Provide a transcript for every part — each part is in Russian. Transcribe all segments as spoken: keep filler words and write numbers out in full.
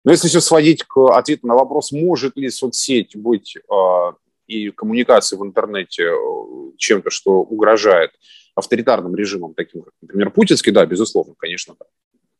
Но если все сводить к ответу на вопрос, может ли соцсеть быть э, и коммуникации в интернете э, чем-то, что угрожает авторитарным режимам, таким как, например, путинский, да, безусловно, конечно, да.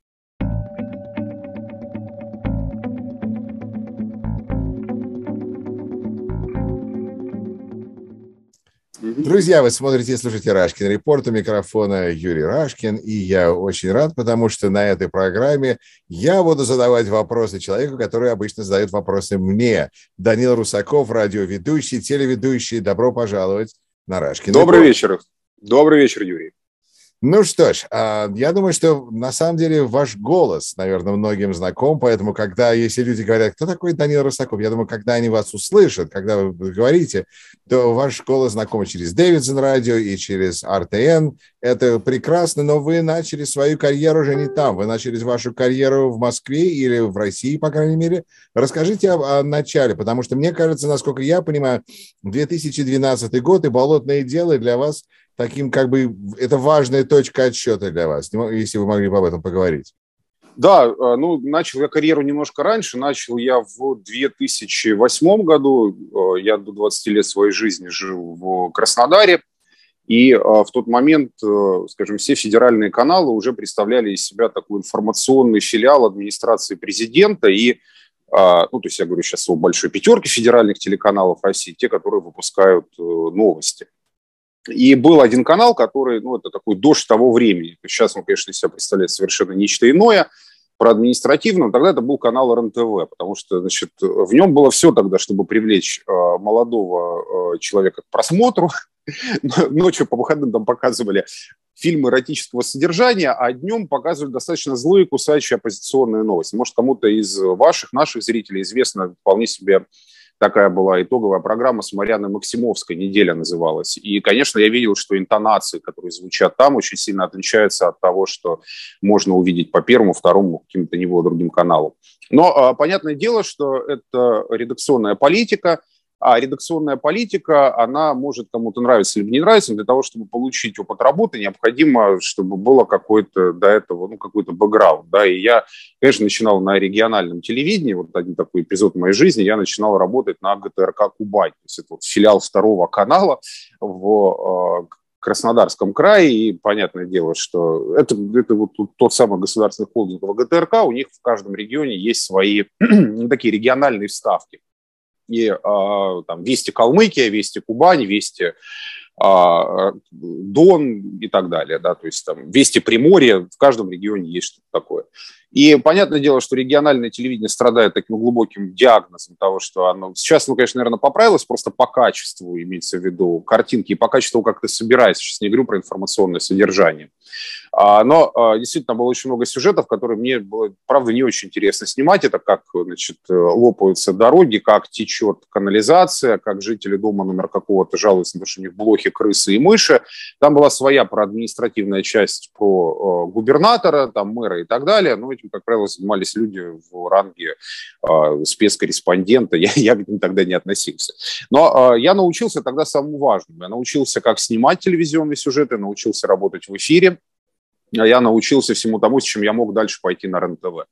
Друзья, вы смотрите и слушаете Рашкин Репорт, у микрофона Юрий Рашкин, и я очень рад, потому что на этой программе я буду задавать вопросы человеку, который обычно задает вопросы мне. Данил Русаков, радиоведущий, телеведущий. Добро пожаловать на Рашкин Репорт. Добрый вечер. Добрый вечер, Юрий. Ну что ж, я думаю, что на самом деле ваш голос, наверное, многим знаком, поэтому когда, если люди говорят, кто такой Данил Русаков, я думаю, когда они вас услышат, когда вы говорите, то ваш голос знаком через Дэвидсон радио и через эр тэ эн. Это прекрасно, но вы начали свою карьеру уже не там, вы начали вашу карьеру в Москве или в России, по крайней мере. Расскажите о, о начале, потому что мне кажется, насколько я понимаю, две тысячи двенадцатый год и «Болотное дело» для вас таким, как бы, это важная точка отсчета для вас, если вы могли бы об этом поговорить. Да, ну, начал я карьеру немножко раньше. Начал я в две тысячи восьмом году. Я до двадцати лет своей жизни жил в Краснодаре. И в тот момент, скажем, все федеральные каналы уже представляли из себя такой информационный филиал администрации президента. И, ну, то есть я говорю сейчас о большой пятерке федеральных телеканалов России, те, которые выпускают новости. И был один канал, который, ну, это такой дождь того времени. Сейчас он, конечно, из себя представляет совершенно нечто иное, про административное, но тогда это был канал эр эн тэ вэ, потому что, значит, в нем было все тогда, чтобы привлечь э, молодого э, человека к просмотру. Ночью по выходным там показывали фильмы эротического содержания, а днем показывали достаточно злые, кусающие оппозиционные новости. Может, кому-то из ваших, наших зрителей известно вполне себе. Такая была итоговая программа с Марианной Максимовской, «Неделя» называлась. И, конечно, я видел, что интонации, которые звучат там, очень сильно отличаются от того, что можно увидеть по Первому, Второму, каким-то не было другим каналам. Но понятное дело, что это редакционная политика, а редакционная политика, она может кому-то нравиться или не нравиться, но для того, чтобы получить опыт работы, необходимо, чтобы было какой-то до этого, ну, какой-то бэкграунд, да, и я, конечно, начинал на региональном телевидении, вот один такой эпизод в моей жизни, я начинал работать на гэ тэ эр ка «Кубань», то есть это вот филиал второго канала в Краснодарском крае, и понятное дело, что это, это вот тот самый государственный холдинг гэ тэ эр ка, у них в каждом регионе есть свои такие региональные вставки. И а, там Вести Калмыкия, Вести Кубань, Вести а, Дон и так далее, да, то есть там Вести Приморье, в каждом регионе есть что-то такое. И понятное дело, что региональное телевидение страдает таким глубоким диагнозом того, что оно сейчас, ну, конечно, наверное, поправилось просто по качеству, имеется в виду картинки, и по качеству, как ты собираешься. Сейчас не говорю про информационное содержание. Но действительно было очень много сюжетов, которые мне было, правда, не очень интересно снимать. Это как, значит, лопаются дороги, как течет канализация, как жители дома номер какого-то жалуются на то, что у них блохи, крысы и мыши. Там была своя про административная часть про губернатора, там мэра и так далее. Но этим, как правило, занимались люди в ранге спецкорреспондента. Я, я к ним тогда не относился. Но я научился тогда самому важному. Я научился, как снимать телевизионные сюжеты, научился работать в эфире. Я научился всему тому, с чем я мог дальше пойти на эр эн тэ вэ.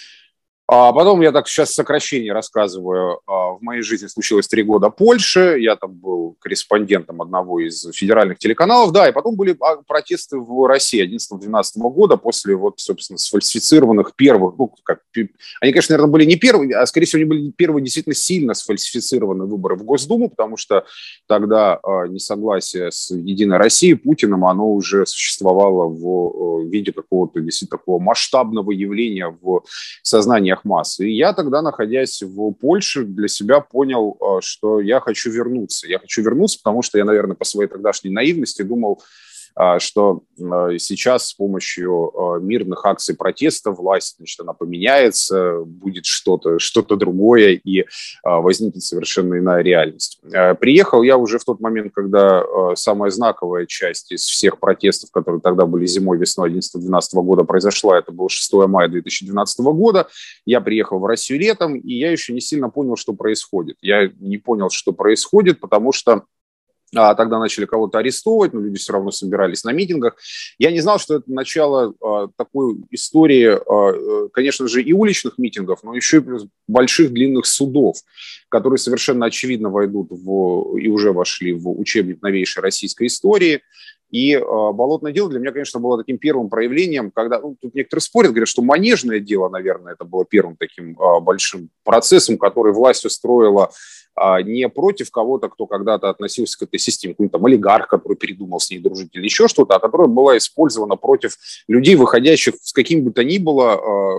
А потом, я так сейчас сокращение рассказываю, в моей жизни случилось три года Польши, я там был корреспондентом одного из федеральных телеканалов, да, и потом были протесты в России одиннадцатого-двенадцатого года после, вот, собственно, сфальсифицированных первых, ну, как, они, конечно, наверное, были не первые, а, скорее всего, они были первые действительно сильно сфальсифицированные выборы в Госдуму, потому что тогда несогласие с Единой Россией Путиным, оно уже существовало в виде какого-то действительно такого масштабного явления в сознании масс. И я тогда, находясь в Польше, для себя понял, что я хочу вернуться. Я хочу вернуться, потому что я, наверное, по своей тогдашней наивности думал, что сейчас с помощью мирных акций протеста власть, значит, она поменяется, будет что-то, что-то другое, и возникнет совершенно иная реальность. Приехал я уже в тот момент, когда самая знаковая часть из всех протестов, которые тогда были зимой, весной одиннадцатого-двенадцатого года, произошла. Это было шестого мая две тысячи двенадцатого года. Я приехал в Россию летом, и я еще не сильно понял, что происходит. Я не понял, что происходит, потому что А тогда начали кого-то арестовывать, но люди все равно собирались на митингах. Я не знал, что это начало а, такой истории, а, конечно же, и уличных митингов, но еще и больших длинных судов, которые совершенно очевидно войдут в, и уже вошли в учебник новейшей российской истории. И э, болотное дело для меня, конечно, было таким первым проявлением, когда, ну, тут некоторые спорят, говорят, что манежное дело, наверное, это было первым таким э, большим процессом, который власть устроила э, не против кого-то, кто когда-то относился к этой системе, какой-то там олигарх, который передумал с ней дружить или еще что-то, а которая была использована против людей, выходящих с каким бы то ни было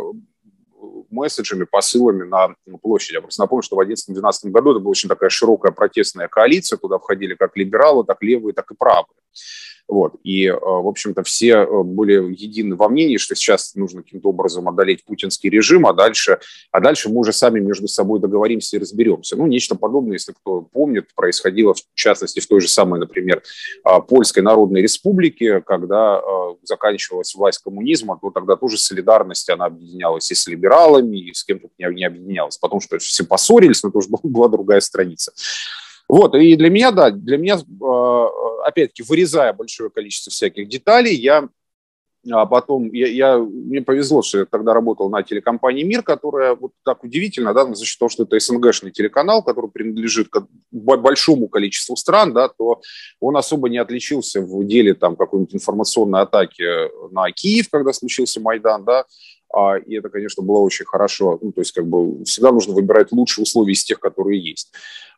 э, месседжами, посылами на площадь. Я просто напомню, что в две тысячи одиннадцатом-две тысячи двенадцатом году это была очень такая широкая протестная коалиция, туда входили как либералы, так левые, так и правые. Вот. И, в общем-то, все были едины во мнении, что сейчас нужно каким-то образом одолеть путинский режим, а дальше, а дальше мы уже сами между собой договоримся и разберемся. Ну, нечто подобное, если кто помнит, происходило, в частности, в той же самой, например, Польской Народной Республике, когда заканчивалась власть коммунизма, то тогда тоже солидарность, она объединялась и с либералами, и с кем-то не объединялась. Потом, что все поссорились, но это уже была другая страница. Вот, и для меня, да, для меня, опять-таки, вырезая большое количество всяких деталей, я потом, я, я, мне повезло, что я тогда работал на телекомпании «Мир», которая вот так удивительно, да, за счет того, что это СНГшный телеканал, который принадлежит к большому количеству стран, да, то он особо не отличился в деле там какой-нибудь информационной атаки на Киев, когда случился Майдан, да. И это, конечно, было очень хорошо. Ну, то есть, как бы, всегда нужно выбирать лучшие условия из тех, которые есть.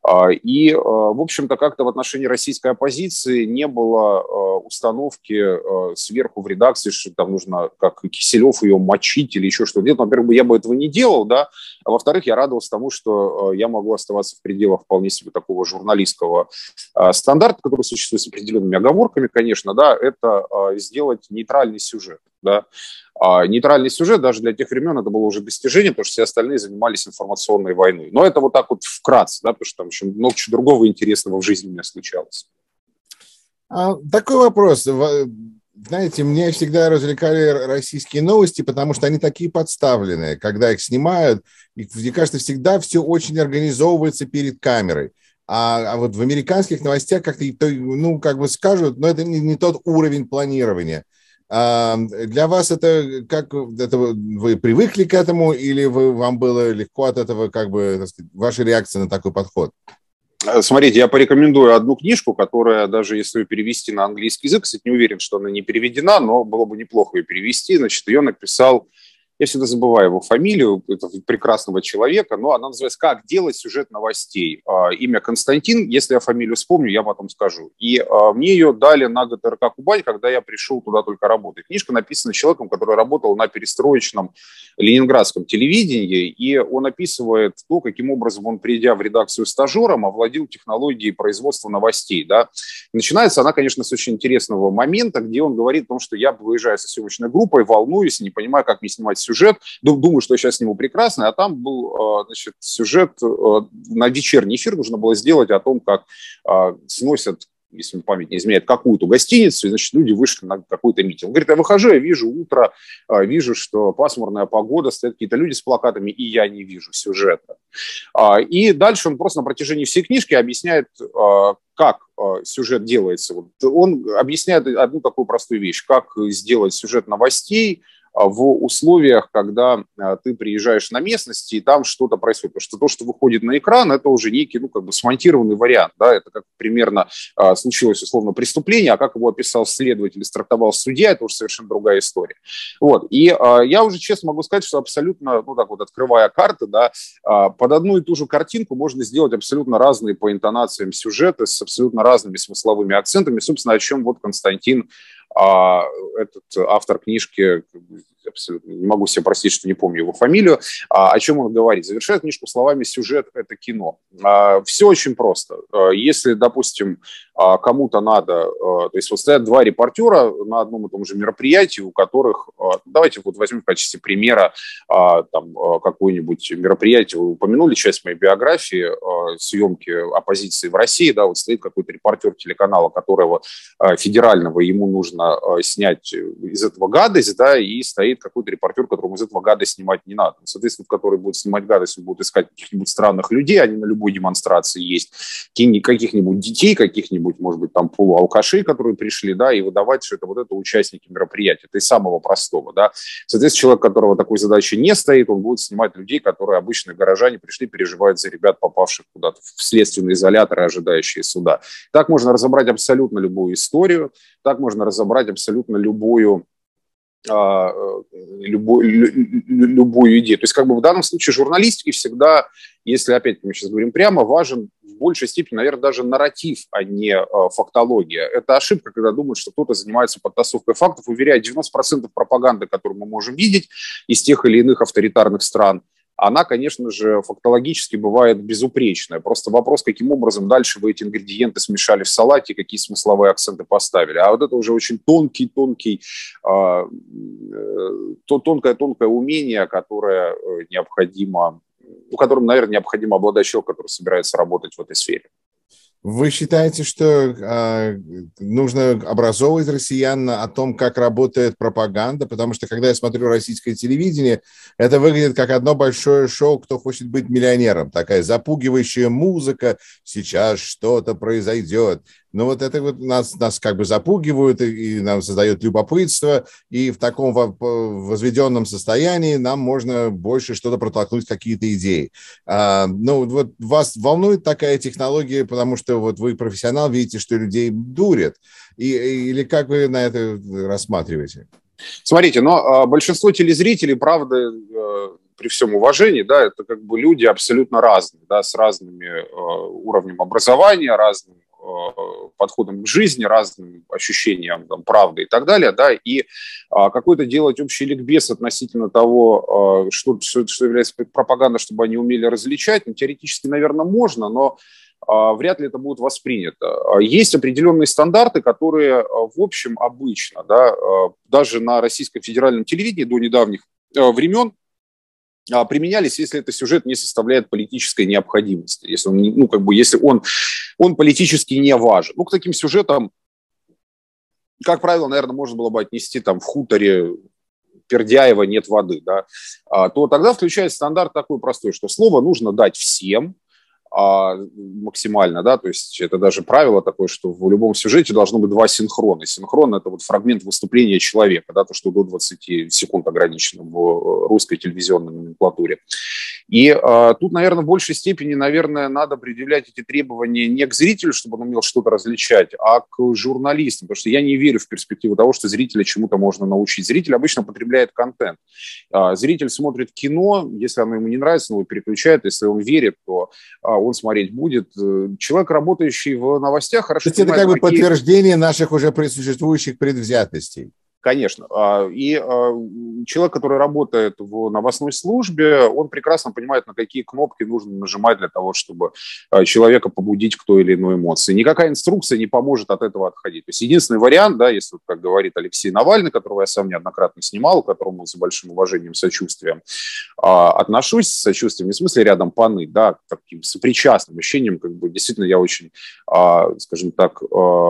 И, в общем-то, как-то в отношении российской оппозиции не было установки сверху в редакции, что там нужно, как Киселев, ее мочить или еще что-то. Во-первых, я бы этого не делал, да, а во-вторых, я радовался тому, что я могу оставаться в пределах вполне себе такого журналистского стандарта, который существует с определенными оговорками, конечно, да, это сделать нейтральный сюжет, да. А нейтральный сюжет даже для тех времен это было уже достижение, потому что все остальные занимались информационной войной. Но это вот так вот вкратце, да, потому что там еще много чего другого интересного в жизни у меня случалось. А, такой вопрос. Знаете, меня всегда развлекали российские новости, потому что они такие подставленные. Когда их снимают, мне кажется, всегда все очень организовывается перед камерой. А, а вот в американских новостях как-то, ну, как бы скажут, но это не, не тот уровень планирования. Для вас это как это вы привыкли к этому или вы, вам было легко от этого, как бы, так сказать, ваша реакция на такой подход? Смотрите, я порекомендую одну книжку, которая, даже если ее перевести на английский язык, кстати, не уверен, что она не переведена, но было бы неплохо ее перевести. Значит, ее написал, я всегда забываю его фамилию, этого прекрасного человека, но она называется «Как делать сюжет новостей». Имя Константин, если я фамилию вспомню, я потом скажу. И мне ее дали на ГТРК «Кубань», когда я пришел туда только работать. Книжка написана человеком, который работал на перестроечном ленинградском телевидении, и он описывает то, каким образом он, придя в редакцию стажером, овладел технологией производства новостей. Да. Начинается она, конечно, с очень интересного момента, где он говорит о том, что я выезжаю со съемочной группой, волнуюсь, не понимаю, как мне снимать сюжет, думаю, что я сейчас сниму прекрасно, а там был, значит, сюжет на вечерний эфир, нужно было сделать о том, как сносят, если мне память не изменяет, какую-то гостиницу, и, значит, люди вышли на какой-то митинг. Он говорит, я выхожу, я вижу утро, вижу, что пасмурная погода, стоят какие-то люди с плакатами, и я не вижу сюжета. И дальше он просто на протяжении всей книжки объясняет, как сюжет делается. Он объясняет одну такую простую вещь, как сделать сюжет новостей в условиях, когда ты приезжаешь на местности, и там что-то происходит. Потому что то, что выходит на экран, это уже некий, ну, как бы смонтированный вариант. Да? Это как примерно а, случилось, условно, преступление, а как его описал следователь, трактовал судья, это уже совершенно другая история. Вот. И а, я уже честно могу сказать, что абсолютно, ну, так вот, открывая карты, да, а, под одну и ту же картинку можно сделать абсолютно разные по интонациям сюжеты с абсолютно разными смысловыми акцентами. Собственно, о чем вот Константин, а этот автор книжки, абсолютно не могу себе простить, что не помню его фамилию, а, о чем он говорит. Завершает книжку словами «Сюжет – это кино». А, все очень просто. А, если, допустим, а, кому-то надо, а, то есть вот стоят два репортера на одном и том же мероприятии, у которых, а, давайте вот возьмем в качестве примера а, там, а, какое-нибудь мероприятие, вы упомянули часть моей биографии, а, съемки оппозиции в России, да, вот стоит какой-то репортер телеканала, которого а, федерального, ему нужно снять из этого гадость, да, и стоит приедет какой-то репортер, которому из этого гадость снимать не надо. Соответственно, который будет снимать гадость, он будет искать каких-нибудь странных людей, они на любой демонстрации есть, каких-нибудь детей, каких-нибудь, может быть, там полуалкашей, которые пришли, да, и выдавать, что это вот это участники мероприятия. Это из самого простого, да. Соответственно, человек, у которого такой задачи не стоит, он будет снимать людей, которые обычные горожане пришли, переживают за ребят, попавших куда-то в следственный изолятор и ожидающие суда. Так можно разобрать абсолютно любую историю, так можно разобрать абсолютно любую Любой, любую идею. То есть как бы в данном случае журналистики всегда, если опять мы сейчас говорим прямо, важен в большей степени, наверное, даже нарратив, а не фактология. Это ошибка, когда думают, что кто-то занимается подтасовкой фактов. Уверяю, девяносто процентов пропаганды, которую мы можем видеть из тех или иных авторитарных стран, она, конечно же, фактологически бывает безупречная. Просто вопрос, каким образом дальше вы эти ингредиенты смешали в салате, какие смысловые акценты поставили. А вот это уже очень тонкий-тонкий, то тонкое-тонкое умение, которое необходимо, ну, которым, наверное, необходимо обладать человек, который собирается работать в этой сфере. Вы считаете, что э, нужно образовывать россиян о том, как работает пропаганда? Потому что, когда я смотрю российское телевидение, это выглядит как одно большое шоу «Кто хочет быть миллионером». Такая запугивающая музыка, сейчас что-то произойдет. Но вот это вот нас, нас как бы запугивают и, и нам создает любопытство, и в таком возведенном состоянии нам можно больше что-то протолкнуть, какие-то идеи. А, ну, вот вас волнует такая технология, потому что вот вы профессионал, видите, что людей дурят, и, или как вы на это рассматриваете? Смотрите, но большинство телезрителей, правда, при всем уважении, да, это как бы люди абсолютно разные, да, с разными уровнем образования, разным подходом к жизни, разным ощущениям там, правды и так далее, да, и а, какой-то делать общий ликбез относительно того, а, что, что, что является пропагандой, чтобы они умели различать, ну, теоретически, наверное, можно, но а, вряд ли это будет воспринято. Есть определенные стандарты, которые, в общем, обычно, да, даже на российском федеральном телевидении до недавних времен применялись, если этот сюжет не составляет политической необходимости, если он, ну, как бы, если он, он политически не важен. Ну, к таким сюжетам, как правило, наверное, можно было бы отнести там в хуторе Пердяева нет воды, да, то тогда включается стандарт такой простой, что слово нужно дать всем, максимально, да, то есть это даже правило такое, что в любом сюжете должно быть два синхрона. Синхрон – это вот фрагмент выступления человека, да, то, что до двадцати секунд ограничено в русской телевизионной номенклатуре. И а, тут, наверное, в большей степени, наверное, надо предъявлять эти требования не к зрителю, чтобы он умел что-то различать, а к журналистам, потому что я не верю в перспективу того, что зрителя чему-то можно научить. Зритель обычно потребляет контент. А, зритель смотрит кино, если оно ему не нравится, он его переключает, если он верит, то а, он смотреть будет. Человек, работающий в новостях, хорошо То есть это понимает, как бы какие... подтверждение наших уже существующих предвзятостей. Конечно. И человек, который работает в новостной службе, он прекрасно понимает, на какие кнопки нужно нажимать для того, чтобы человека побудить к той или иной эмоции. Никакая инструкция не поможет от этого отходить. То есть единственный вариант, да, если, как говорит Алексей Навальный, которого я сам неоднократно снимал, к которому с большим уважением, сочувствием отношусь, с сочувствием не в смысле рядом поныть, да, таким сопричастным ощущением, как бы действительно я очень, скажем так,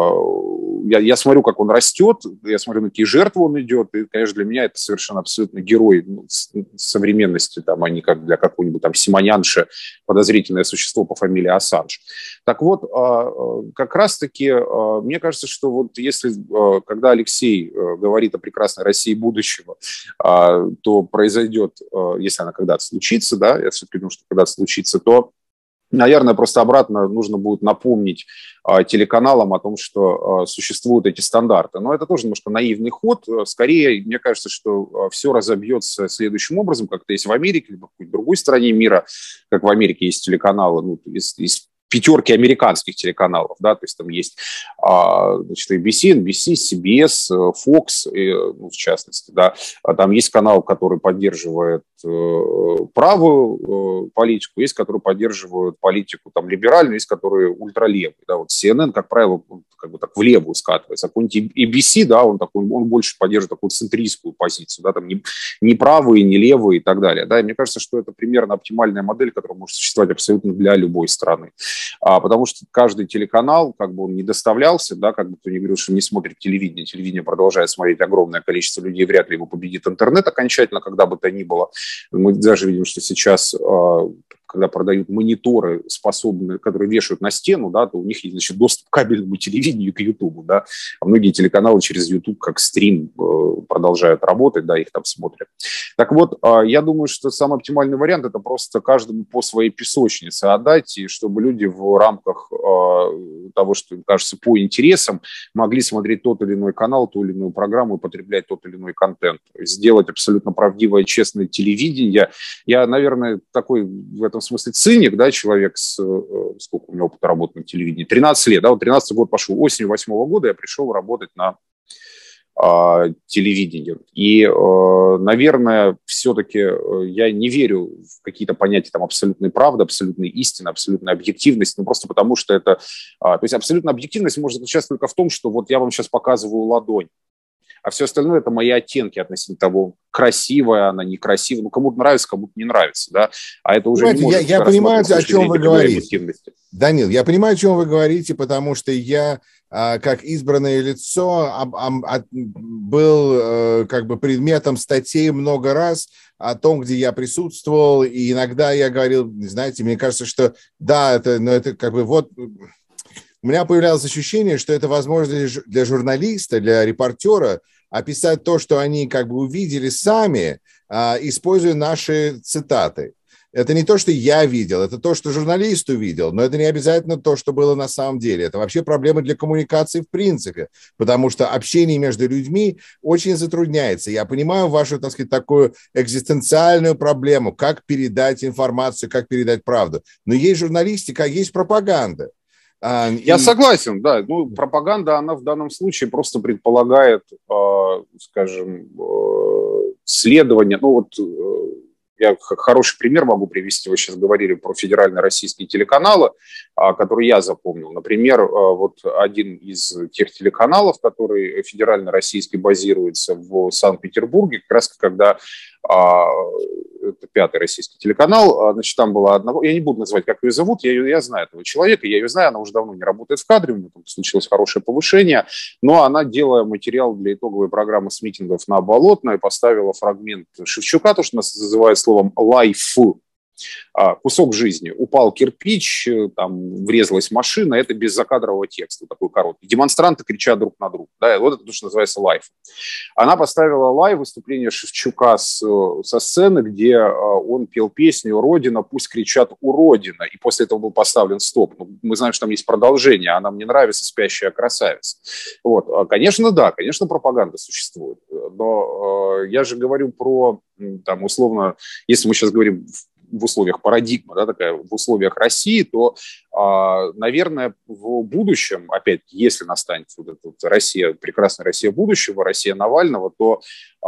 я, я смотрю, как он растет, я смотрю, на какие жертвы он идет, и, конечно, для меня это совершенно абсолютно герой, ну, современности, там, а не как для какой-нибудь там симонянши, подозрительное существо по фамилии Ассанж. Так вот, как раз-таки, мне кажется, что вот если, когда Алексей говорит о прекрасной России будущего, то произойдет, если она когда-то случится, да, я все-таки думаю, что когда-то случится, то наверное, просто обратно нужно будет напомнить а, телеканалам о том, что а, существуют эти стандарты. Но это тоже немножко наивный ход. Скорее, мне кажется, что а, все разобьется следующим образом, как это есть в Америке, либо в какой-то другой стране мира, как в Америке есть телеканалы, ну, из, из пятерки американских телеканалов, да, то есть там есть, а, значит, эй би си, эн би си, си би эс, Fox, и, ну, в частности, да, там есть канал, который поддерживает э, правую э, политику, есть, которые поддерживают политику там либеральную, есть, которые ультралевые, да, вот си эн эн, как правило, как бы так в левую скатывается, а какой-нибудь эй би си, да, он такой, он больше поддерживает такую центристскую позицию, да, там не, не правые, не левые и так далее, да, и мне кажется, что это примерно оптимальная модель, которая может существовать абсолютно для любой страны. А, потому что каждый телеканал, как бы он не доставлял повторялся, да, как бы кто ни говорил, что не смотрит телевидение, телевидение продолжает смотреть огромное количество людей, вряд ли его победит интернет окончательно, когда бы то ни было. Мы даже видим, что сейчас, когда продают мониторы, способные, которые вешают на стену, да, то у них есть, значит, доступ к кабельному телевидению, к Ютубу, да, а многие телеканалы через Ютуб как стрим продолжают работать, да, их там смотрят. Так вот, я думаю, что самый оптимальный вариант – это просто каждому по своей песочнице отдать, и чтобы люди в рамках того, что им кажется по интересам, могли смотреть тот или иной канал, ту или иную программу и потреблять тот или иной контент. Сделать абсолютно правдивое, честное телевидение. Я, наверное, такой в этом смысле циник, да, человек с, сколько у меня опыта работы на телевидении, тринадцать лет, да, вот тринадцатый год пошел, осенью восьмого года я пришел работать на э, телевидении. И, э, наверное, все-таки я не верю в какие-то понятия там абсолютной правды, абсолютной истины, абсолютной объективности, ну просто потому что это... Э, то есть абсолютная объективность может заключаться только в том, что вот я вам сейчас показываю ладонь, а все остальное – это мои оттенки относительно того, красивая она, некрасивая. Ну, кому-то нравится, кому-то не нравится, да. А это уже Понимаете, не может я, я понимаю, о чем вы говорите. Данил, я понимаю, о чем вы говорите, потому что я, как избранное лицо, был как бы предметом статей много раз о том, где я присутствовал, и иногда я говорил, знаете, мне кажется, что да, это, но это как бы вот... У меня появлялось ощущение, что это возможность для журналиста, для репортера описать то, что они как бы увидели сами, используя наши цитаты. Это не то, что я видел, это то, что журналист увидел, но это не обязательно то, что было на самом деле. Это вообще проблема для коммуникации в принципе, потому что общение между людьми очень затрудняется. Я понимаю вашу, так сказать, такую экзистенциальную проблему, как передать информацию, как передать правду. Но есть журналистика, а есть пропаганда. Я и... согласен, да. Ну, пропаганда, она в данном случае просто предполагает, э, скажем, э, следование. Ну, вот э, я хороший пример могу привести. Вы сейчас говорили про федеральные российские телеканалы, э, которые я запомнил. Например, э, вот один из тех телеканалов, который федерально-российский базируется в Санкт-Петербурге, как раз когда... Э, это пятый российский телеканал, значит, там была одного, я не буду называть, как ее зовут, я, ее, я знаю этого человека, я ее знаю, она уже давно не работает в кадре, у нее там случилось хорошее повышение, но она, делая материал для итоговой программы с митингов на Болотной, поставила фрагмент Шевчука, то, что нас называют словом «лайф», кусок жизни. Упал кирпич, там врезалась машина, это без закадрового текста, такой короткий. Демонстранты кричат друг на друга. Да, вот это то, что называется лайв. Она поставила лайв выступление Шевчука с, со сцены, где он пел песню «Родина, пусть кричат уродина». И после этого был поставлен стоп. Ну, мы знаем, что там есть продолжение. Она мне нравится, спящая красавица. Вот. Конечно, да, конечно, пропаганда существует. Но э, я же говорю про, там, условно, если мы сейчас говорим в условиях парадигмы, да, такая, в условиях России, то, э, наверное, в будущем, опять, если настанет вот эта вот Россия, прекрасная Россия будущего, Россия Навального, то,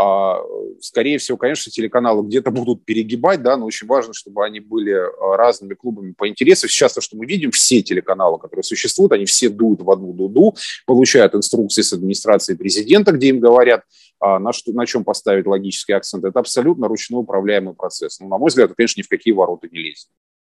э, скорее всего, конечно, телеканалы где-то будут перегибать, да, но очень важно, чтобы они были разными клубами по интересам. Сейчас то, что мы видим, все телеканалы, которые существуют, они все дуют в одну дуду, получают инструкции с администрации президента, где им говорят, на, что, на чем поставить логический акцент. Это абсолютно ручной управляемый процесс. Но, на мой взгляд, это, конечно, ни в какие ворота не лезет.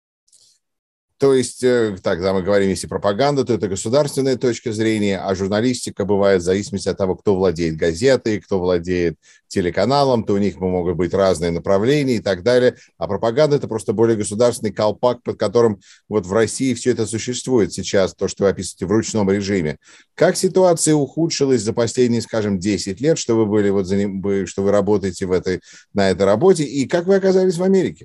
То есть, так, когда мы говорим, если пропаганда, то это государственная точка зрения, а журналистика бывает в зависимости от того, кто владеет газетой, кто владеет телеканалом, то у них могут быть разные направления и так далее. А пропаганда – это просто более государственный колпак, под которым вот в России все это существует сейчас, то, что вы описываете в ручном режиме. Как ситуация ухудшилась за последние, скажем, десять лет, что вы были вот за ним, что вы работаете в этой, на этой работе, и как вы оказались в Америке?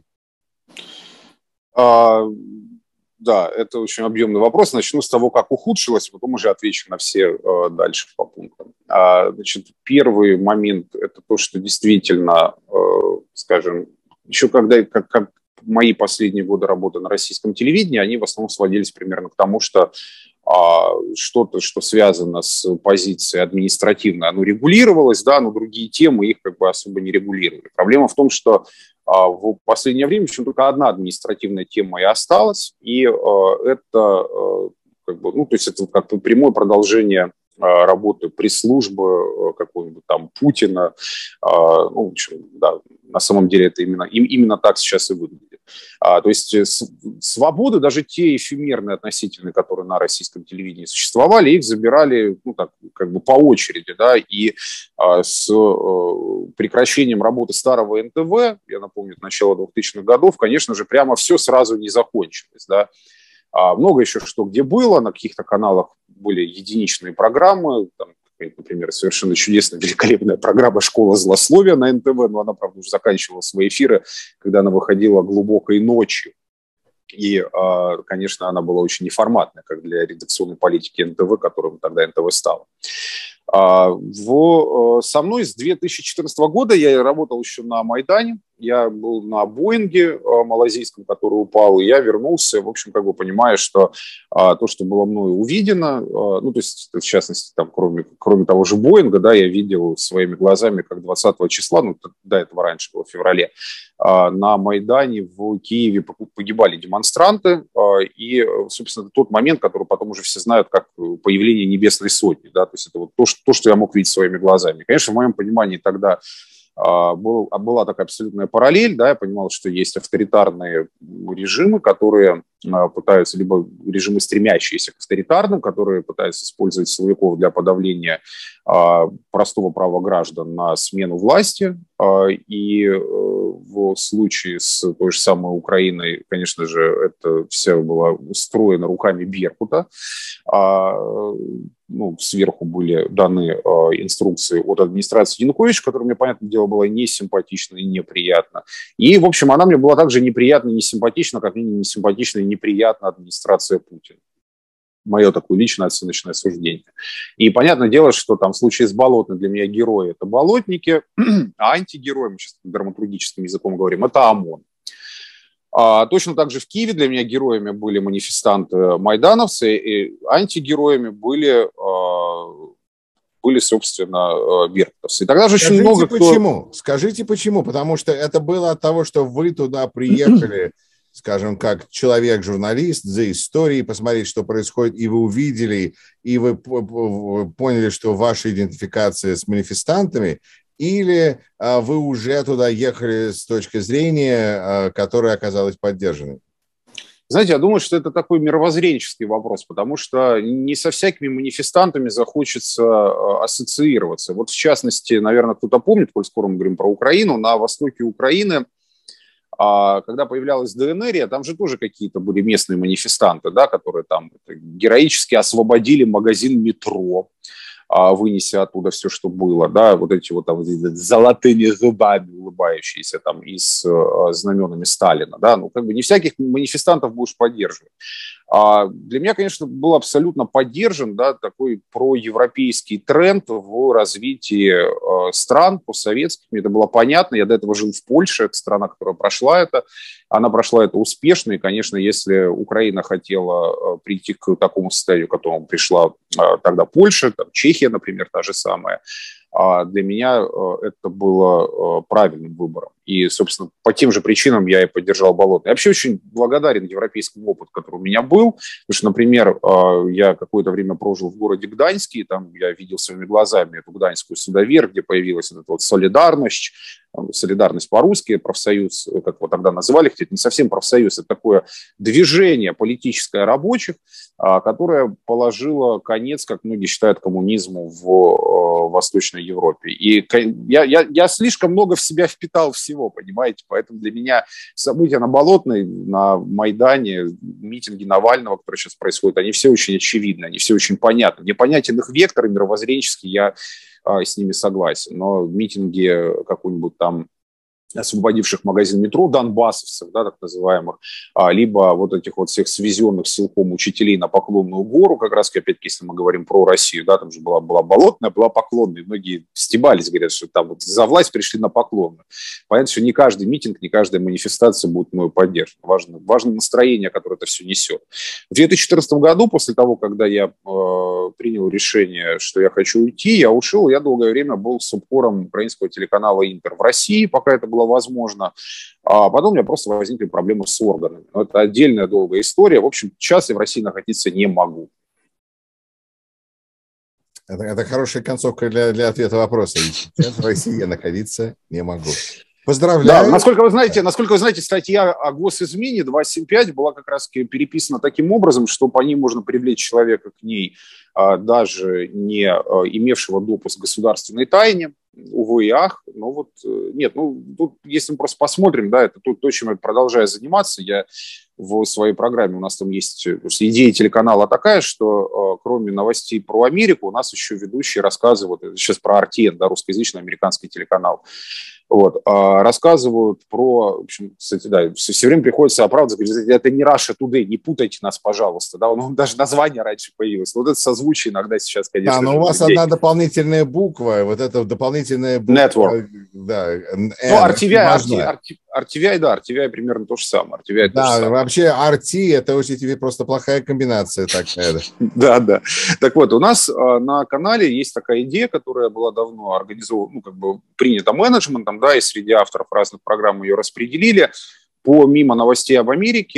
А... Да, это очень объемный вопрос. Начну с того, как ухудшилось, потом уже отвечу на все э, дальше по пунктам. А, значит, первый момент – это то, что действительно, э, скажем, еще когда, как, как мои последние годы работы на российском телевидении, они в основном сводились примерно к тому, что а, что-то, что связано с позицией административной, оно регулировалось, да, но другие темы их как бы особо не регулировали. Проблема в том, что в последнее время еще только одна административная тема и осталась, и э, это, э, как бы, ну, то есть это как бы прямое продолжение э, работы пресс-службы э, какого-нибудь там Путина. Э, ну, в общем, да, на самом деле это именно, им, именно так сейчас и выглядит. А, то есть свободы, даже те эфемерные относительные, которые на российском телевидении существовали, их забирали, ну, так, как бы по очереди, да, и а, с а, прекращением работы старого эн тэ вэ, я напомню, начало двухтысячных годов, конечно же, прямо все сразу не закончилось, да. А много еще что где было, на каких-то каналах были единичные программы, там, например, совершенно чудесная, великолепная программа «Школа злословия» на эн тэ вэ, но она, правда, уже заканчивала свои эфиры, когда она выходила глубокой ночью. И, конечно, она была очень неформатная, как для редакционной политики эн тэ вэ, которым тогда эн тэ вэ стало. В, со мной с две тысячи четырнадцатого года я работал еще на Майдане, я был на Боинге малазийском, который упал, и я вернулся, в общем, как бы понимая, что а, то, что было мною увидено, а, ну, то есть, в частности, там, кроме, кроме того же Боинга, да, я видел своими глазами, как двадцатого числа, ну, до этого раньше было в феврале, а, на Майдане в Киеве погибали демонстранты, а, и, собственно, тот момент, который потом уже все знают, как появление Небесной Сотни, да, то есть это вот то, что, то, что я мог видеть своими глазами. Конечно, в моем понимании тогда Был, была такая абсолютная параллель, да, я понимал, что есть авторитарные режимы, которые пытаются, либо режимы, стремящиеся к авторитарным, которые пытаются использовать силовиков для подавления а, простого права граждан на смену власти, а, и а, в случае с той же самой Украиной, конечно же, это все было устроено руками Беркута, а, ну, сверху были даны э, инструкции от администрации Януковича, которая мне, понятное дело, была не симпатична и неприятна. И, в общем, она мне была также неприятна и не симпатична, как минимум не симпатична и неприятна администрация Путина. Мое такое личное оценочное суждение. И понятное дело, что там в случае с Болотной для меня герои – это болотники, а антигерои, мы сейчас драматургическим языком говорим, это ОМОН. А, точно так же в Киеве для меня героями были манифестанты-майдановцы, и антигероями были, а, были собственно, беркутовцы. И тогда же Скажите, очень много почему? кто... Скажите, почему? Потому что это было от того, что вы туда приехали, скажем, как человек-журналист за историей, посмотреть, что происходит, и вы увидели, и вы поняли, что ваша идентификация с манифестантами, или а, вы уже туда ехали с точки зрения, а, которая оказалась поддержанной? Знаете, я думаю, что это такой мировоззренческий вопрос, потому что не со всякими манифестантами захочется ассоциироваться. Вот в частности, наверное, кто-то помнит, коль скоро мы говорим про Украину, на востоке Украины, когда появлялась дэ эн эр, там же тоже какие-то были местные манифестанты, да, которые там героически освободили магазин «Метро», вынеся оттуда все, что было, да, вот эти вот там золотыми зубами улыбающиеся там и с э, знаменами Сталина, да, ну, как бы не всяких манифестантов будешь поддерживать. А для меня, конечно, был абсолютно поддержан, да, такой проевропейский тренд в развитии э, стран постсоветских, мне это было понятно, я до этого жил в Польше, это страна, которая прошла это, она прошла это успешно, и, конечно, если Украина хотела э, прийти к такому состоянию, к которому пришла э, тогда Польша, там, Чехия, например, та же самая, для меня это было правильным выбором. И, собственно, по тем же причинам я и поддержал Болотный. Я вообще очень благодарен европейскому опыту, который у меня был. Потому что, например, я какое-то время прожил в городе Гданьске, и там я видел своими глазами эту гданьскую судовер, где появилась вот эта вот солидарность, солидарность по-русски, профсоюз, как его тогда называли, хотя это не совсем профсоюз, это такое движение политическое рабочих, которое положило конец, как многие считают, коммунизму в Восточной Европе. И я, я, я слишком много в себя впитал всего, понимаете, поэтому для меня события на Болотной, на Майдане, митинги Навального, которые сейчас происходят, они все очень очевидны, они все очень понятны. Мне понятен их вектор мировоззренческий, я с ними согласен, но митинги какой-нибудь там освободивших магазин «Метро», донбассовцев, да, так называемых, либо вот этих вот всех свезенных силком учителей на Поклонную гору, как раз, опять-таки, если мы говорим про Россию, да, там же была, была Болотная, была Поклонная, многие стебались, говорят, что там вот за власть пришли на Поклонную. Понятно, что не каждый митинг, не каждая манифестация будет мною поддержана. Важно, важно настроение, которое это все несет. В две тысячи четырнадцатом году, после того, когда я э, принял решение, что я хочу уйти, я ушел, я долгое время был субкором украинского телеканала «Интер» в России, пока это было возможно. А потом у меня просто возникли проблемы с органами. Но это отдельная долгая история. В общем, сейчас я в России находиться не могу. Это, это хорошая концовка для, для ответа вопроса. Сейчас в России я находиться не могу. Поздравляю. Да, насколько вы знаете, насколько вы знаете, статья о госизмене двадцать семь пять была как раз переписана таким образом, что по ней можно привлечь человека к ней, даже не имевшего допуск к государственной тайне, увы и ах, но вот нет, ну тут, если мы просто посмотрим, да, это то, чем я продолжаю заниматься, я в своей программе, у нас там есть идея телеканала такая, что кроме новостей про Америку, у нас еще ведущие рассказывают, сейчас про ар ти эн, да, русскоязычный американский телеканал, вот, рассказывают про, в общем, кстати, да, все, все время приходится оправдывать, говорить, это не Russia Today, не путайте нас, пожалуйста, да, ну, даже название раньше появилось, вот это созвучие иногда сейчас, конечно. Да, но у вас людей. Одна дополнительная буква, вот эта дополнительная буква. Network. Да, N, ну, ар ти ви ай, ар ти ви ай, да, ар ти ви ай примерно то же самое. ар ти ви ай да, то же самое. Вообще ар ти это очень просто плохая комбинация такая. Да, да. Так вот, у нас на канале есть такая идея, которая была давно организована, ну, как бы принята менеджментом, да, и среди авторов разных программ ее распределили. Помимо новостей об Америке,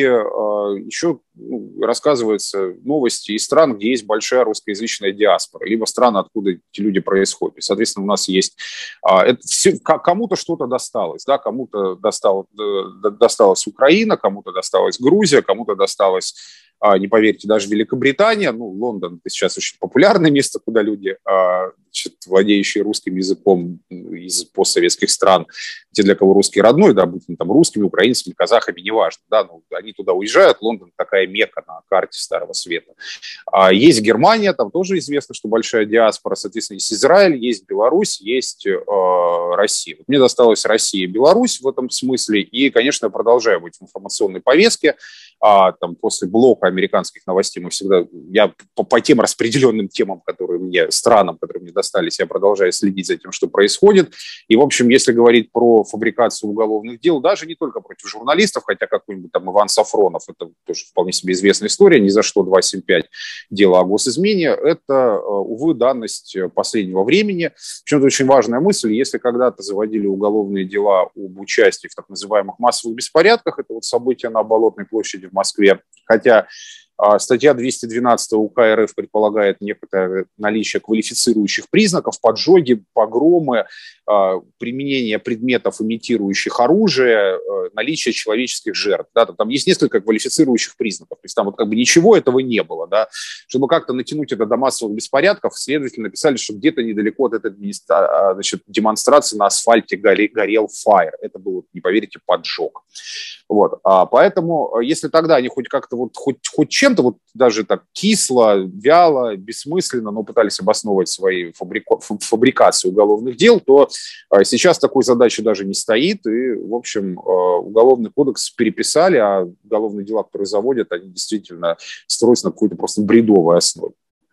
еще рассказываются новости из стран, где есть большая русскоязычная диаспора, либо страны, откуда эти люди происходят. И, соответственно, у нас есть... Это все, кому-то что-то досталось, да, кому-то досталось, досталась Украина, кому-то досталась Грузия, кому-то досталась, не поверите, даже Великобритания. Ну, Лондон – это сейчас очень популярное место, куда люди, значит, владеющие русским языком из постсоветских стран, те, для кого русский родной, да, будь там русскими, украинскими, казахами, неважно, да, ну, они туда уезжают, Лондон такая мекка на карте Старого Света. А есть Германия, там тоже известно, что большая диаспора, соответственно, есть Израиль, есть Беларусь, есть э, Россия. Вот мне досталась Россия и Беларусь в этом смысле, и, конечно, я продолжаю быть в информационной повестке, а, там, после блока американских новостей мы всегда, я по, по тем распределенным темам, которые мне, странам, которые мне достались, я продолжаю следить за тем, что происходит, и, в общем, если говорить про фабрикацию уголовных дел, даже не только против журналистов, хотя какой-нибудь там Иван Сафронов, это тоже вполне себе известная история, ни за что двадцать семь пять дело о госизмене, это, увы, данность последнего времени. Причем это очень важная мысль, если когда-то заводили уголовные дела об участии в так называемых массовых беспорядках, это вот события на Болотной площади в Москве, хотя статья двести двенадцать УК РФ предполагает некоторое наличие квалифицирующих признаков, поджоги, погромы, применение предметов, имитирующих оружие, наличие человеческих жертв. Да, там есть несколько квалифицирующих признаков. То есть там вот как бы ничего этого не было. Да. Чтобы как-то натянуть это до массовых беспорядков, следователи написали, что где-то недалеко от этой значит, демонстрации на асфальте горел фаер. Это был, не поверите, поджог. Вот. Поэтому, если тогда они хоть как-то вот хоть, хоть чем-то, вот даже так кисло, вяло, бессмысленно, но пытались обосновывать свои фабрику, фабрикации уголовных дел, то сейчас такой задачи даже не стоит. И, в общем, уголовный кодекс переписали, а уголовные дела, которые заводят, они действительно строятся на какой-то просто бредовой основе.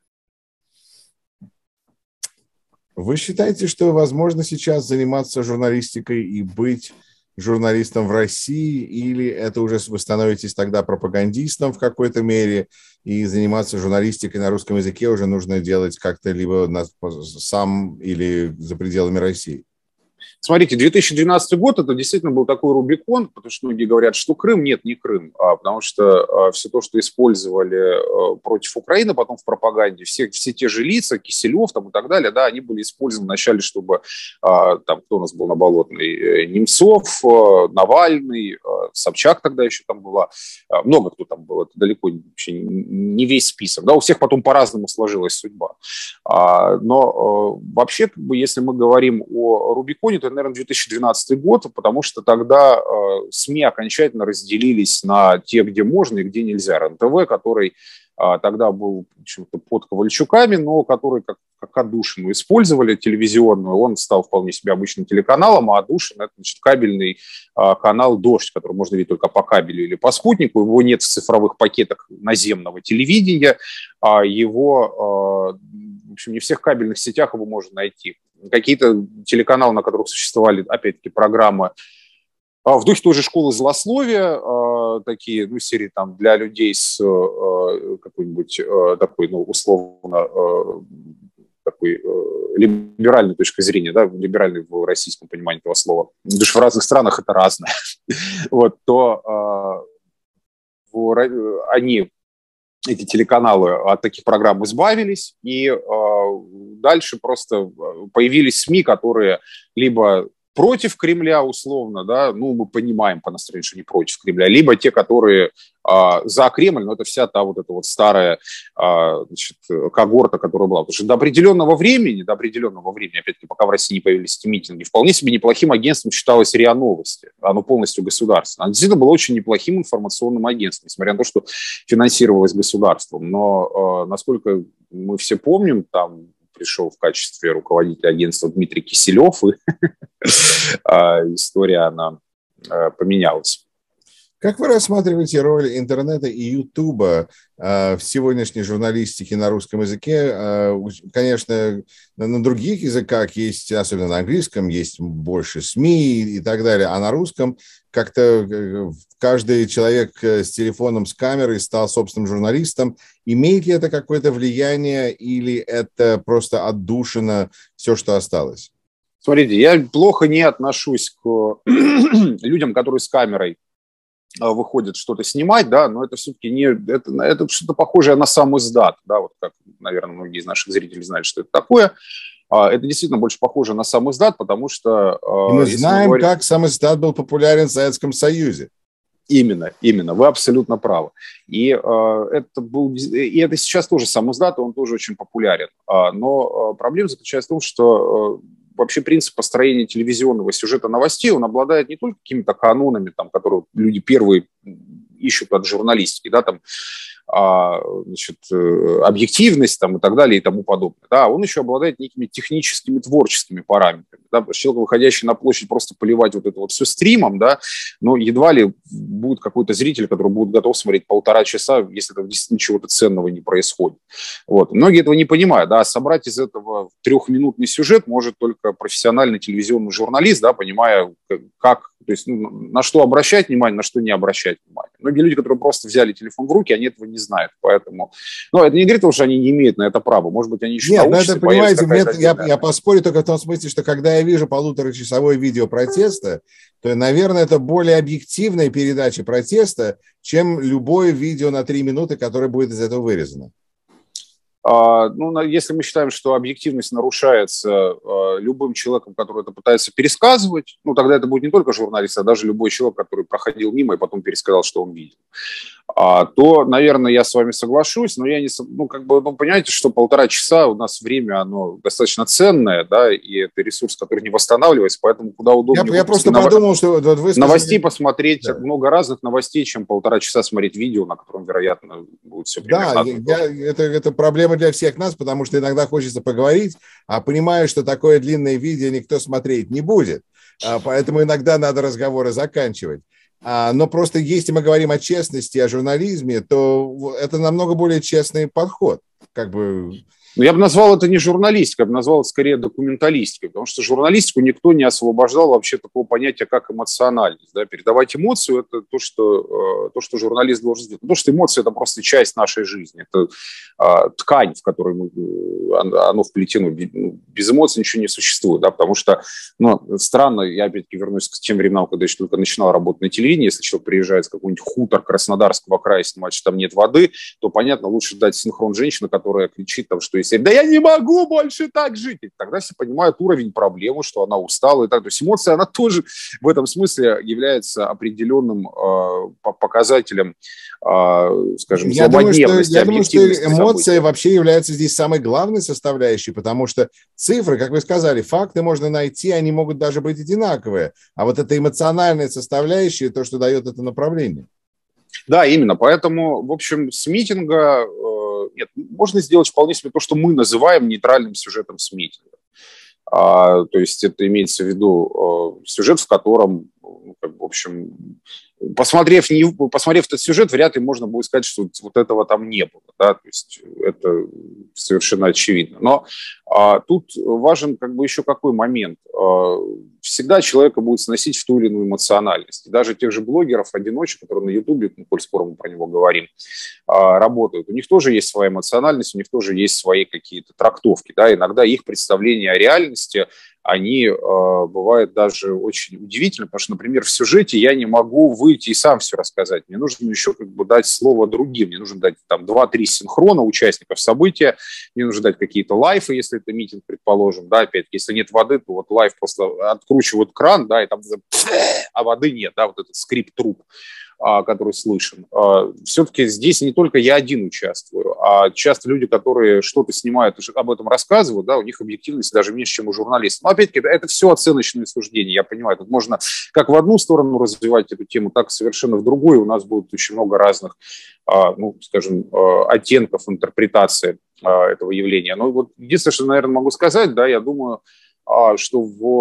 Вы считаете, что возможно сейчас заниматься журналистикой и быть журналистом в России, или это уже вы становитесь тогда пропагандистом в какой-то мере, и заниматься журналистикой на русском языке уже нужно делать как-то либо на, сам или за пределами России? Смотрите, две тысячи двенадцатый год, это действительно был такой Рубикон, потому что многие говорят, что Крым, нет, не Крым, а потому что а, все то, что использовали а, против Украины потом в пропаганде, все, все те же лица, Киселев там и так далее, да, они были использованы вначале, чтобы, а, там, кто у нас был на Болотной, Немцов, а, Навальный, а, Собчак тогда еще там была, а, много кто там был, это далеко вообще не весь список, да, у всех потом по-разному сложилась судьба. А, но а, вообще, как бы, если мы говорим о Рубиконе, то, наверное, две тысячи двенадцатый год, потому что тогда э, СМИ окончательно разделились на те, где можно и где нельзя. РЕН-ТВ, который э, тогда был почему-то под Ковальчуками, но который как, как отдушину использовали телевизионную, он стал вполне себе обычным телеканалом, а отдушин – это, значит, кабельный э, канал «Дождь», который можно видеть только по кабелю или по спутнику. Его нет в цифровых пакетах наземного телевидения, а его, э, в общем, не в всех кабельных сетях его можно найти. Какие-то телеканалы, на которых существовали, опять-таки, программы в духе той же «Школы злословия», такие, ну, серии там для людей с какой-нибудь такой, ну, условно, такой либеральной точкой зрения, да, либеральной в российском понимании этого слова, потому что в разных странах это разное, вот, то они... эти телеканалы от таких программ избавились, и э, дальше просто появились СМИ, которые либо против Кремля условно, да, ну, мы понимаем по настроению, что не против Кремля, либо те, которые а, за Кремль, но это вся та вот эта вот старая а, значит, когорта, которая была. Потому что до определенного времени, до определенного времени, опять-таки, пока в России не появились эти митинги, вполне себе неплохим агентством считалось РИА Новости. Оно полностью государственное. Оно действительно было очень неплохим информационным агентством, несмотря на то, что финансировалось государством. Но, а, насколько мы все помним, там пришел в качестве руководителя агентства Дмитрий Киселев, и история, она поменялась. Как вы рассматриваете роль интернета и Ютуба в сегодняшней журналистике на русском языке? Конечно, на других языках есть, особенно на английском, есть больше СМИ и так далее, а на русском как-то каждый человек с телефоном, с камерой стал собственным журналистом. Имеет ли это какое-то влияние или это просто отдушина все, что осталось? Смотрите, я плохо не отношусь к людям, которые с камерой выходят что-то снимать, да, но это все-таки не, это, это что-то похожее на сам издат, да, вот как, наверное, многие из наших зрителей знают, что это такое. Это действительно больше похоже на сам издат, потому что... И мы знаем, мы говорим, как сам издат был популярен в Советском Союзе. Именно, именно, вы абсолютно правы. И, э, это был, и это сейчас тоже сам издат, он тоже очень популярен. А, но э, проблема заключается в том, что э, вообще принцип построения телевизионного сюжета новостей, он обладает не только какими-то канонами, там, которые люди первые ищут от журналистики, да, там, а, значит, объективность там, и так далее и тому подобное. Да, он еще обладает некими техническими, творческими параметрами. Да, человек, выходящий на площадь, просто поливать вот это вот все стримом, да, но едва ли будет какой-то зритель, который будет готов смотреть полтора часа, если там действительно чего-то ценного не происходит. Вот. Многие этого не понимают. Да, собрать из этого трехминутный сюжет может только профессиональный телевизионный журналист, да, понимая, как, то есть, ну, на что обращать внимание, на что не обращать внимание. Многие люди, которые просто взяли телефон в руки, они этого не знают, поэтому... Но это не говорит, что они не имеют на это права, может быть, они еще Нет, научатся. Нет, это, понимаете, нет, я, я поспорю только в том смысле, что когда я вижу полуторачасовое видео протеста, то, наверное, это более объективная передача протеста, чем любое видео на три минуты, которое будет из этого вырезано. Ну, если мы считаем, что объективность нарушается любым человеком, который это пытается пересказывать, ну, тогда это будет не только журналист, а даже любой человек, который проходил мимо и потом пересказал, что он видел, то, наверное, я с вами соглашусь, но я не... Ну, как бы, ну, понимаете, что полтора часа у нас время, оно достаточно ценное, да, и это ресурс, который не восстанавливается, поэтому куда удобнее... Я, я просто нов... подумал, что... Вот вы сказали... Новостей посмотреть, да. Много разных новостей, чем полтора часа смотреть видео, на котором, вероятно, будет все примерно... Да, я, это, это проблема для всех нас, потому что иногда хочется поговорить, а понимаю, что такое длинное видео никто смотреть не будет, поэтому иногда надо разговоры заканчивать. Но просто если мы говорим о честности, о журнализме, то это намного более честный подход, как бы... Но я бы назвал это не журналистикой, я бы назвал это скорее документалистикой, потому что журналистику никто не освобождал вообще такого понятия, как эмоциональность. Да? Передавать эмоцию – это то что, то, что журналист должен сделать. Потому что эмоции – это просто часть нашей жизни, это а, ткань, в которой мы, оно вплетено. Без эмоций ничего не существует, да? Потому что, ну, странно, я опять-таки вернусь к тем временам, когда я еще только начинал работать на телевидении, если человек приезжает с какой-нибудь хутор Краснодарского края, снимать, что там нет воды, то, понятно, лучше дать синхрон женщины, которая кричит, там, что да я не могу больше так жить. И тогда все понимают уровень проблемы, что она устала. И так. То есть эмоция, она тоже в этом смысле является определенным э, показателем, э, скажем, я злободневности, думаю, что, я думаю, что эмоция события. Вообще является здесь самой главной составляющей, потому что цифры, как вы сказали, факты можно найти, они могут даже быть одинаковые. А вот эта эмоциональная составляющая, то, что дает это направление. Да, именно. Поэтому, в общем, с митинга э, нет, можно сделать вполне себе то, что мы называем нейтральным сюжетом с митинга. А, то есть это имеется в виду э, сюжет, в котором, как бы, в общем, посмотрев, не, посмотрев этот сюжет, вряд ли можно будет сказать, что вот этого там не было. Да? То есть это совершенно очевидно. Но а, тут важен как бы еще какой момент. А, всегда человека будет сносить в ту или иную эмоциональность. И даже тех же блогеров, одиночек, которые на Ютубе, ну, коль скоро мы про него говорим, а, работают. У них тоже есть своя эмоциональность, у них тоже есть свои какие-то трактовки. Да? Иногда их представление о реальности они э, бывают даже очень удивительны, потому что, например, в сюжете я не могу выйти и сам все рассказать. Мне нужно еще как бы дать слово другим. Мне нужно дать там два-три синхрона участников события, мне нужно дать какие-то лайфы, если это митинг, предположим, да, опять, если нет воды, то вот лайф просто откручивают кран, да, и там, а воды нет, да, вот этот скрип труб, который слышен. Все-таки здесь не только я один участвую, а часто люди, которые что-то снимают, об этом рассказывают, да, у них объективность даже меньше, чем у журналистов. Но опять-таки это, это все оценочные суждения, я понимаю. Тут можно как в одну сторону развивать эту тему, так совершенно в другую. У нас будет очень много разных, ну, скажем, оттенков интерпретации этого явления. Но вот единственное, что, наверное, могу сказать, да, я думаю, что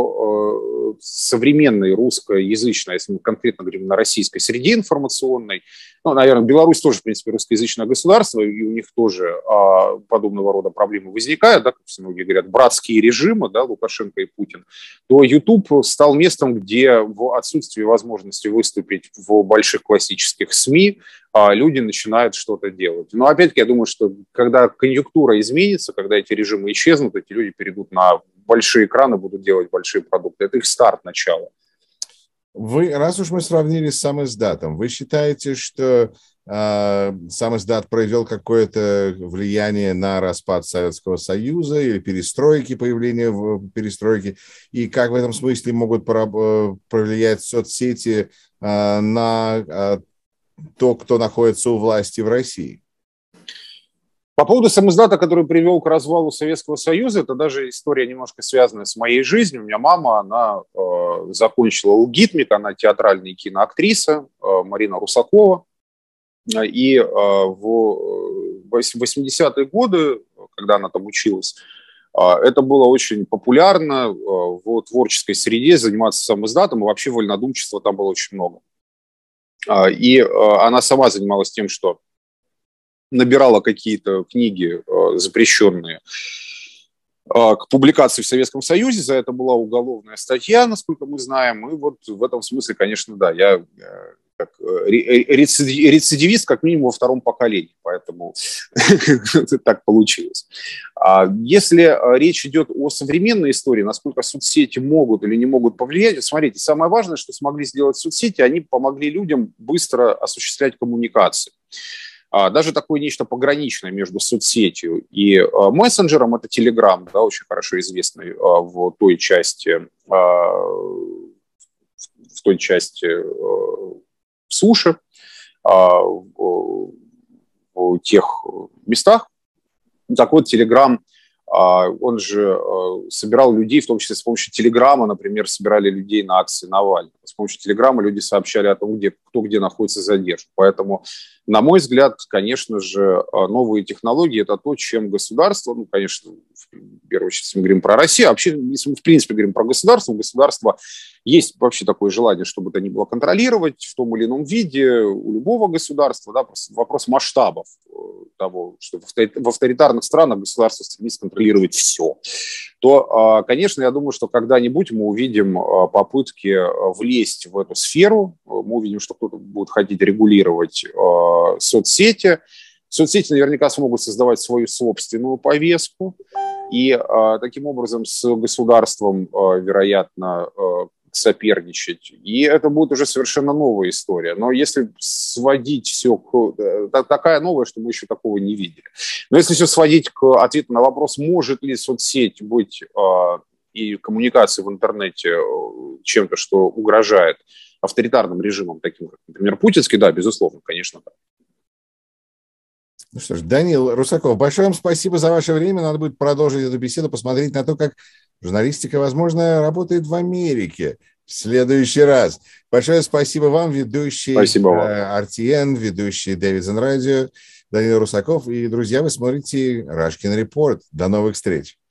в современной русскоязычной, если мы конкретно говорим на российской среде информационной, ну, наверное, Беларусь тоже, в принципе, русскоязычное государство, и у них тоже а, подобного рода проблемы возникают, да, как все многие говорят, братские режимы, да, Лукашенко и Путин, то YouTube стал местом, где в отсутствии возможности выступить в больших классических СМИ а, люди начинают что-то делать. Но опять-таки я думаю, что когда конъюнктура изменится, когда эти режимы исчезнут, эти люди перейдут на большие экраны, будут делать большие продукты. Это их старт, начало. Вы, раз уж мы сравнили с самиздатом, вы считаете, что э, самиздат произвел какое-то влияние на распад Советского Союза или перестройки, появление в перестройке, и как в этом смысле могут повлиять соцсети э, на э, то, кто находится у власти в России? По поводу самиздата, который привел к развалу Советского Союза, это даже история немножко связанная с моей жизнью. У меня мама, она э, закончила ЛГИТМИК, она театральная и киноактриса, э, Марина Русакова. И э, в восьмидесятые годы, когда она там училась, э, это было очень популярно э, в творческой среде заниматься самиздатом, и вообще вольнодумчества там было очень много. Э, и э, она сама занималась тем, что набирала какие-то книги э, запрещенные э, к публикации в Советском Союзе. За это была уголовная статья, насколько мы знаем. И вот в этом смысле, конечно, да, я э, как рецидивист как минимум во втором поколении, поэтому так получилось. Если речь идет о современной истории, насколько соцсети могут или не могут повлиять, смотрите, самое важное, что смогли сделать соцсети, они помогли людям быстро осуществлять коммуникации. Даже такое нечто пограничное между соцсетью и мессенджером, это Telegram, да, очень хорошо известный в той части, в той части суши, в тех местах. Так вот, Telegram, он же собирал людей, в том числе с помощью Телеграма, например, собирали людей на акции Навального. С помощью Телеграма люди сообщали о том, где, кто где находится задержан. Поэтому, на мой взгляд, конечно же, новые технологии – это то, чем государство, ну, конечно, в первую очередь, если мы говорим про Россию, а вообще, если мы в принципе говорим про государство, у государства есть вообще такое желание, чтобы это ни было контролировать в том или ином виде у любого государства, да, просто вопрос масштабов того, что в авторитарных странах государство стремится контролировать все, то, конечно, я думаю, что когда-нибудь мы увидим попытки влезть в эту сферу, мы увидим, что кто-то будет хотеть регулировать соцсети. Соцсети наверняка смогут создавать свою собственную повестку, и таким образом с государством, вероятно, соперничать. И это будет уже совершенно новая история. Но если сводить все к... Такая новая, что мы еще такого не видели. Но если все сводить к ответу на вопрос, может ли соцсеть быть э, и коммуникация в интернете чем-то, что угрожает авторитарным режимам, таким как, например, путинский, да, безусловно, конечно, да. Ну что ж, Даниил Русаков, большое вам спасибо за ваше время. Надо будет продолжить эту беседу, посмотреть на то, как журналистика, возможно, работает в Америке в следующий раз. Большое спасибо вам, ведущий ар ти эн, ведущий Davidson Radio, Даниил Русаков. И, друзья, вы смотрите Рашкин Report. До новых встреч.